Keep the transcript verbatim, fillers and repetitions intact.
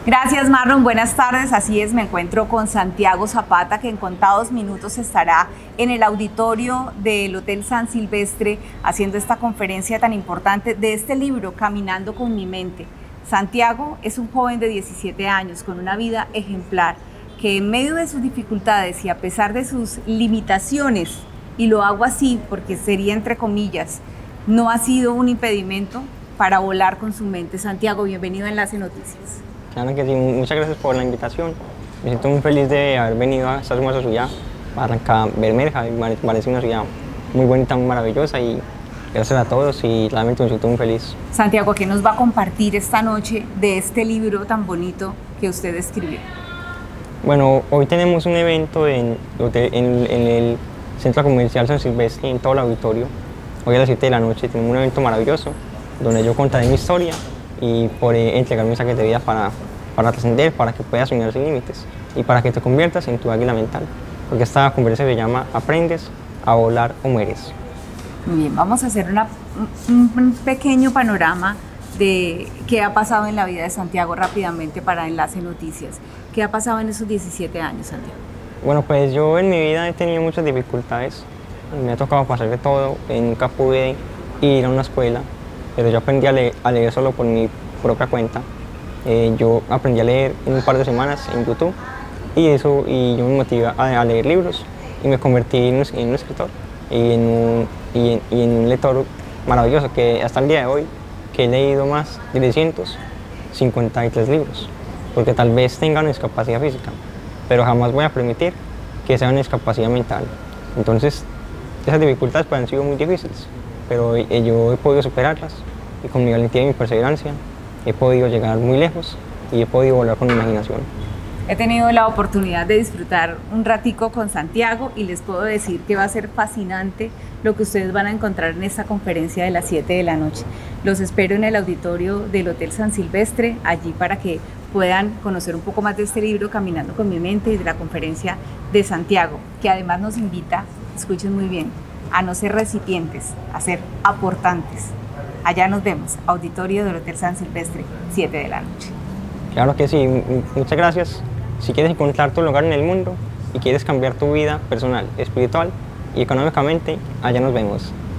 Gracias, Marlon. Buenas tardes. Así es, me encuentro con Santiago Zapata, que en contados minutos estará en el auditorio del Hotel San Silvestre haciendo esta conferencia tan importante de este libro, Caminando con mi mente. Santiago es un joven de diecisiete años con una vida ejemplar, que en medio de sus dificultades y a pesar de sus limitaciones, y lo hago así porque sería entre comillas, no ha sido un impedimento para volar con su mente. Santiago, bienvenido a Enlace Noticias. Claro que sí, muchas gracias por la invitación. Me siento muy feliz de haber venido a esta hermosa ciudad, Barranca Bermeja. Me parece una ciudad muy bonita, muy maravillosa y gracias a todos y realmente me siento muy feliz. Santiago, ¿qué nos va a compartir esta noche de este libro tan bonito que usted escribió? Bueno, hoy tenemos un evento en, en, en el Centro Comercial San Silvestre, en todo el auditorio. Hoy a las siete de la noche tenemos un evento maravilloso donde yo contaré mi historia y podré entregar un mensaje de vida para, para trascender, para que puedas soñar sin límites y para que te conviertas en tu águila mental. Porque esta conferencia se llama Aprendes a volar o mueres. Muy bien, vamos a hacer una, un, un pequeño panorama de qué ha pasado en la vida de Santiago rápidamente para Enlace Noticias. ¿Qué ha pasado en esos diecisiete años, Santiago? Bueno, pues yo en mi vida he tenido muchas dificultades. Me ha tocado pasar de todo, nunca pude ir a una escuela, pero yo aprendí a leer, a leer solo por mi propia cuenta. Eh, yo aprendí a leer en un par de semanas en YouTube y eso, y yo me motivé a, a leer libros y me convertí en un, en un escritor y en un, y, en, y en un lector maravilloso que hasta el día de hoy que he leído más de trescientos cincuenta y tres libros, porque tal vez tenga una discapacidad física, pero jamás voy a permitir que sea una discapacidad mental. Entonces, esas dificultades pues, han sido muy difíciles, pero yo he podido superarlas y con mi valentía y mi perseverancia he podido llegar muy lejos y he podido volar con mi imaginación. He tenido la oportunidad de disfrutar un ratico con Santiago y les puedo decir que va a ser fascinante lo que ustedes van a encontrar en esta conferencia de las siete de la noche. Los espero en el auditorio del Hotel San Silvestre, allí para que puedan conocer un poco más de este libro, Caminando con mi mente, y de la conferencia de Santiago, que además nos invita, escuchen muy bien, a no ser recipientes, a ser aportantes. Allá nos vemos, auditorio del Hotel San Silvestre, siete de la noche. Claro que sí, muchas gracias. Si quieres encontrar tu lugar en el mundo y quieres cambiar tu vida personal, espiritual y económicamente, allá nos vemos.